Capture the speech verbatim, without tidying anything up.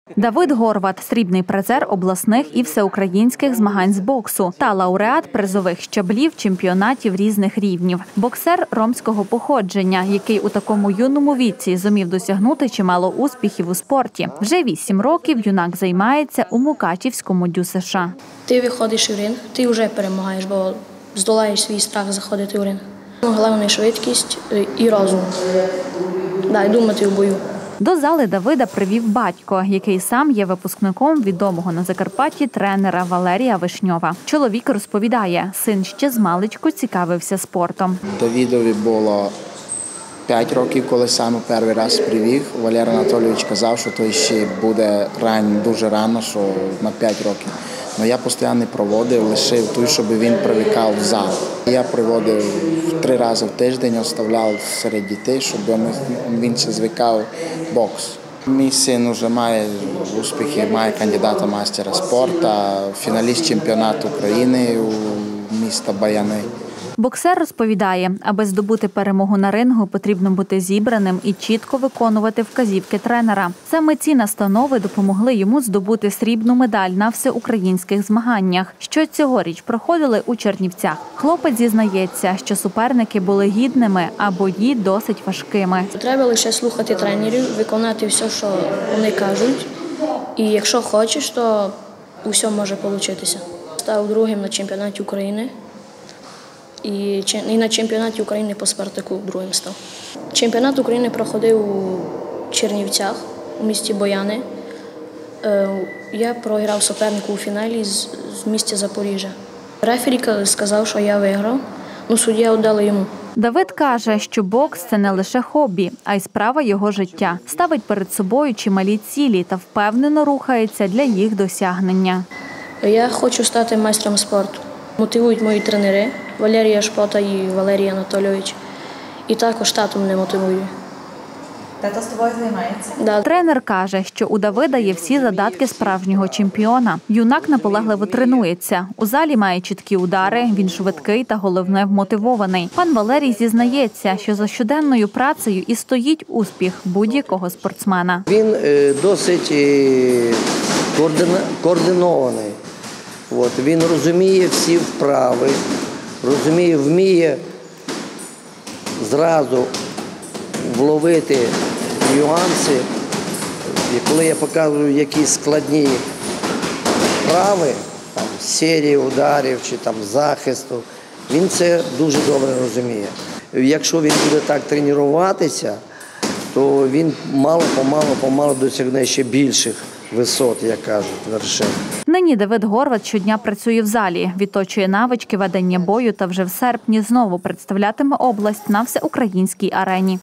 Давид Горват – срібний призер обласних і всеукраїнських змагань з боксу та лауреат призових щаблів чемпіонатів різних рівнів. Боксер ромського походження, який у такому юному віці зумів досягнути чимало успіхів у спорті. Вже вісім років юнак займається у Мукачівському ДЮСШ. Ти виходиш в ринг, ти вже перемагаєш, бо здолаєш свій страх заходити в ринг. Головне – швидкість і розум. Да, і думати в бою. До зали Давида привів батько, який сам є випускником відомого на Закарпатті тренера Валерія Вишньова. Чоловік розповідає, син ще змалечку цікавився спортом. Давидові було п'ять років, коли саме перший раз привів. Валерій Анатолійович казав, що то ще буде рано, дуже рано, що на п'ять років. Але я постійно проводив, лишив той, щоб він привикав в зал. Я приводив три рази в тиждень, оставляв серед дітей, щоб він се звикав бокс. Мій син вже має успіхи, має кандидата майстера спорту, фіналіст чемпіонату України у міста Баяни. Боксер розповідає, аби здобути перемогу на рингу, потрібно бути зібраним і чітко виконувати вказівки тренера. Саме ці настанови допомогли йому здобути срібну медаль на всеукраїнських змаганнях, що цьогоріч проходили у Чернівцях. Хлопець зізнається, що суперники були гідними, а бої досить важкими. Треба лише слухати тренерів, виконати все, що вони кажуть. І якщо хочеш, то усе може вийти. Став другим на чемпіонаті України. І на чемпіонаті України по Спартаку другим став. Чемпіонат України проходив у Чернівцях, у місті Бояни. Я програв супернику у фіналі з міста Запоріжжя. Рефері сказав, що я виграв, але суддя віддали йому. Давид каже, що бокс – це не лише хобі, а й справа його життя. Ставить перед собою чималі цілі та впевнено рухається для їх досягнення. Я хочу стати майстром спорту. Мотивують мої тренери Валерія Шпота і Валерій Анатолійович. І також тато мене мотивує. Тато з тобою займається? Да. Тренер каже, що у Давида є всі задатки справжнього чемпіона. Юнак наполегливо тренується. У залі має чіткі удари, він швидкий та, головне, вмотивований. Пан Валерій зізнається, що за щоденною працею і стоїть успіх будь-якого спортсмена. Він досить координований. От, він розуміє всі вправи, розуміє, вміє зразу вловити нюанси. І коли я показую якісь складні вправи, там, серії ударів чи там, захисту, він це дуже добре розуміє. Якщо він буде так тренуватися, то він мало-помалу-помалу досягне ще більших висот, як кажуть, вершин. Нині Давид Горват щодня працює в залі, відточує навички ведення бою та вже в серпні знову представлятиме область на всеукраїнській арені.